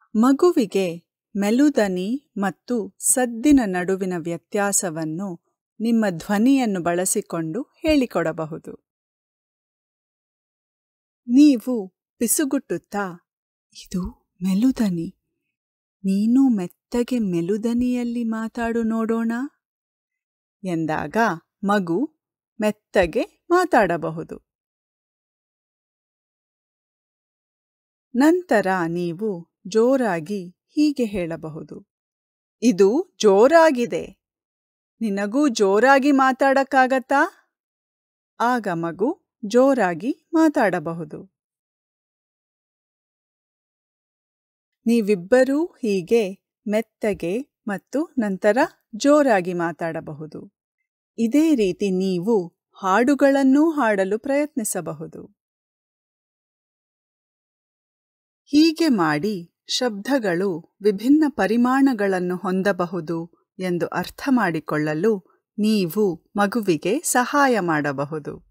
ಮಗುವಿಗೆ ಮೆಲುದನಿ ಮತ್ತು ಸದ್ದಿನ ನಡುವಿನ ವ್ಯತ್ಯಾಸವನ್ನು ನಿಮ್ಮ ಧ್ವನಿಯನ್ನು ಬಳಸಿಕೊಂಡು ಹೇಳಿಕೊಡಬಹುದು. ನೀವು ಪಿಸುಗುಟ್ಟುತ್ತಾ, ಇದು ಮೆಲುದನಿ, ನೀನು ಮೆತ್ತಗೆ ಮೆಲುದನಿಯಲ್ಲಿ ಮಾತಾಡು ನೋಡೋಣ ಎಂದಾಗ ಮಗು ಮೆತ್ತಗೆ ಮಾತಾಡಬಹುದು. ನಂತರ ನೀವು ಜೋರಾಗಿ ಹೀಗೆ ಹೇಳಬಹುದು, ಇದು ಜೋರಾಗಿದೆ, ನಿನಗೂ ಜೋರಾಗಿ ಮಾತಾಡಕ್ಕಾಗತ್ತಾ? ಆಗ ಮಗು ಜೋರಾಗಿ ಮಾತಾಡಬಹುದು. ನೀವಿಬ್ಬರೂ ಹೀಗೆ ಮೆತ್ತಗೆ ಮತ್ತು ನಂತರ ಜೋರಾಗಿ ಮಾತಾಡಬಹುದು. ಇದೇ ರೀತಿ ನೀವು ಹಾಡುಗಳನ್ನೂ ಹಾಡಲು ಪ್ರಯತ್ನಿಸಬಹುದು. ಹೀಗೆ ಮಾಡಿ ಶಬ್ದಗಳು ವಿಭಿನ್ನ ಪರಿಮಾಣಗಳನ್ನು ಹೊಂದಬಹುದು ಎಂದು ಅರ್ಥ ಮಾಡಿಕೊಳ್ಳಲು ನೀವು ಮಗುವಿಗೆ ಸಹಾಯ ಮಾಡಬಹುದು.